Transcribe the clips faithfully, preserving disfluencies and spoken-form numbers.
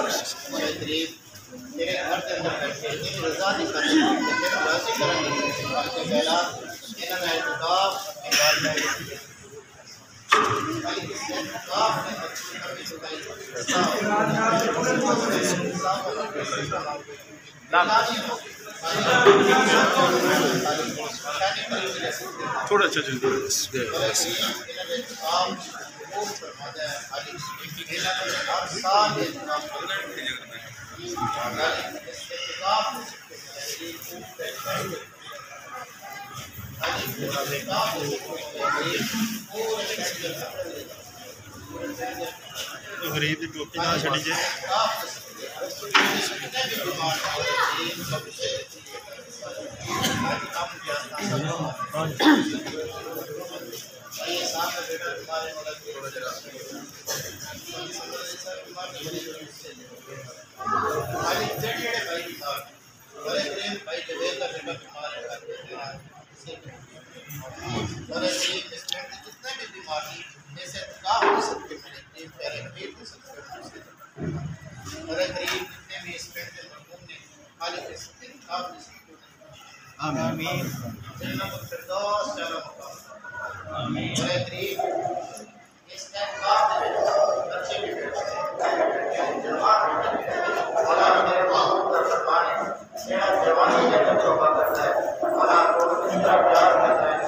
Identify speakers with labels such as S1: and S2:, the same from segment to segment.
S1: مولا کریم تیرے گھر کے اندر بیٹھے تیری رضا نکالنے تیرے راضی کرنے مالک کائنات انہاں میں اعتکاف عبادت مالک اس نے اعتکاف میں اچھی کرنے چکائی
S2: تھوڑا اچھا چل رہا غریب کی ٹوپی نہ چھڑی جائے
S1: آمین جنت الفردوس چلو آمین مولا کریم اس اعتکاف میں بچے بھی بیٹھے جوان مولا میرے محبوب کا فرمان ہے میرا جوانی جنت توبہ کرتا ہے مولا کو اتنا پیار کرتا ہے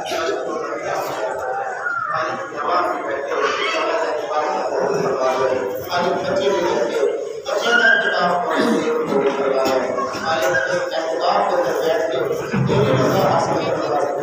S1: خالی جوان بھی بیٹھے مولا کے جوانی خالی بچے بھی بیٹھے بچے کا اعتکاف کرتے خالی اعتکاف کے اندر بیٹھ کے تیری رضا حاصل کرنے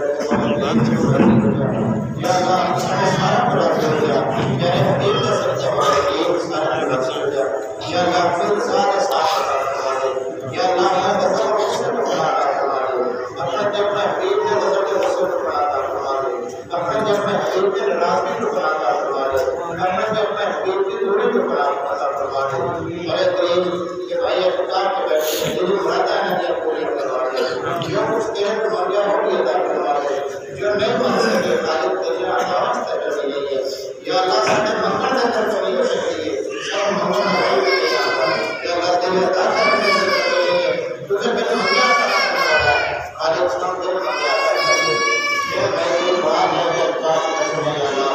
S1: یا اللہ سارے سارا پورا کر دیا میرے حبیب کا سچا ہمارے لیے سارا پورا کر دیا یا اللہ پھر سارے ساتھ کروا دے یا اللہ میں بچوں کو اس کو بنا کروا دے اپنے جب میں حبیب کے نظر کے رسول کو بنا کروا دے اپنے جب میں حبیب کے ناراضگی کو بنا کروا دے اپنے جب میں حبیب کی دوری کو بنا کروا دے میرے کریم کہ بھائی اعتکاف میں بیٹھے جو مرادہ ہے جو پوری کروا دے جو کچھ تیرے کو مانگا ہو بھی ادا کروا دے جو نہیں مان سکے خالق تیرے آواز تک کری گئی ہے یا اللہ سارے منگل دے کر کری ہو سکتی ہے سب منگل ہو بھی دے یا اللہ تیرے ادا کرنے سے کری ہے تجھے میرے منگیا کرا کروا ہے خالق سلام تیرے منگیا کرا ہے یہ میں تیرے بات ہے کہ اعتکاف میں سنے اللہ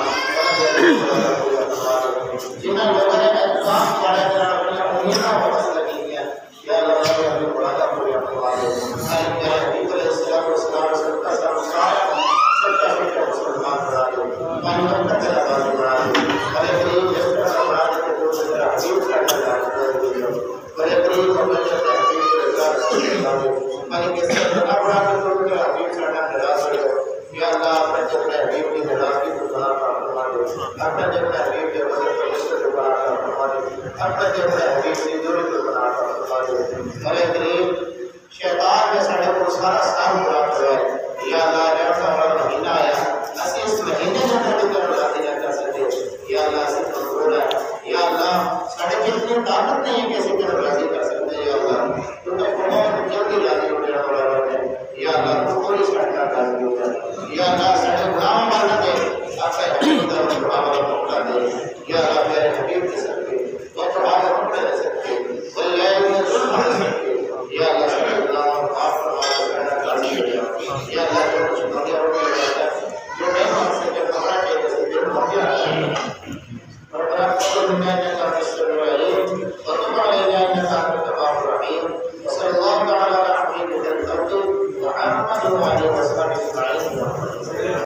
S1: جنہاں لوگوں نے اعتکاف پڑھے تیرا اپنی امیدہ واپس لگی ہے یا اللہ تعالی ہمیں بڑھاتا پوری کروا دے خالق میرے حبیب علیہ السلام والسلام صلی اللہ علیہ وسلم سچا سچا مسلمان بنا دے پانی کا کچرا بازی بنا دے بڑے قریب جس طرح سے بنا دے کہ تو تیرا حبیب کا کچرا کر دے بڑے قریب ہمیں چلتے حبیب کے رضا رسول اللہ دے پانی کس طرح بنا بنا کے تو تیرا حبیب کا نراض ہو یا اللہ اپنے جب حبیب کی ناراضگی کو بنا کر فرما دے اپنے جب حبیب کے وجہ کو اس کو بنا کر فرما دے اپنے جب حبیب کی دوری کو بنا کر فرما دے بڑے قریب شیطان میں ساڑھے کو سارا سال مراد ہوئے یا اللہ رحمت والا مہینہ آیا اسی اس مہینے میں اندر بھی کرو راضی نہ کر سکتے یا اللہ سے مقبول ہے یا اللہ ساڑھے کتنی طاقت نہیں ہے کیسے کرو راضی کر سکتے یا اللہ تو میں بہت جلدی راضی ہو جانا والا ہے یا اللہ تو کوئی ساڑھے کا راضی ہوتا ہے یا اللہ